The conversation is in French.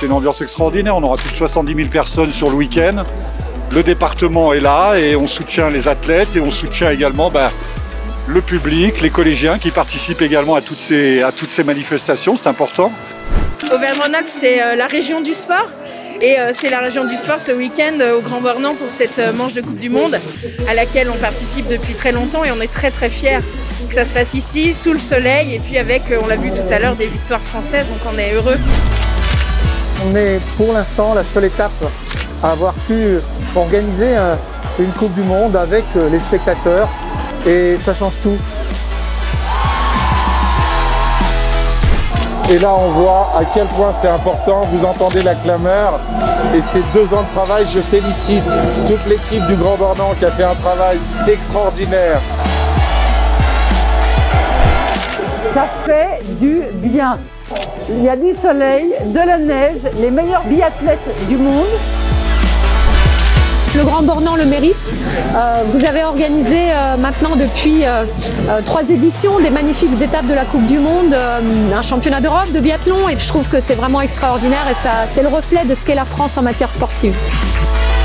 c'est une ambiance extraordinaire. On aura plus de 70 000 personnes sur le week-end. Le département est là et on soutient les athlètes et on soutient également le public, les collégiens qui participent également à toutes ces manifestations. C'est important. Auvergne-Rhône-Alpes, c'est la région du sport. Et c'est la région du sport ce week-end au Grand Bornand pour cette manche de Coupe du Monde à laquelle on participe depuis très longtemps et on est très très fiers que ça se passe ici, sous le soleil et puis avec, on l'a vu tout à l'heure, des victoires françaises, donc on est heureux. On est pour l'instant la seule étape à avoir pu organiser une Coupe du Monde avec les spectateurs et ça change tout. Et là, on voit à quel point c'est important. Vous entendez la clameur. Et ces 2 ans de travail, je félicite toute l'équipe du Grand Bornand qui a fait un travail extraordinaire. Ça fait du bien. Il y a du soleil, de la neige, les meilleurs biathlètes du monde. Le Grand Bornand le mérite. Vous avez organisé maintenant depuis 3 éditions des magnifiques étapes de la Coupe du Monde, un championnat d'Europe de biathlon et je trouve que c'est vraiment extraordinaire et ça, c'est le reflet de ce qu'est la France en matière sportive.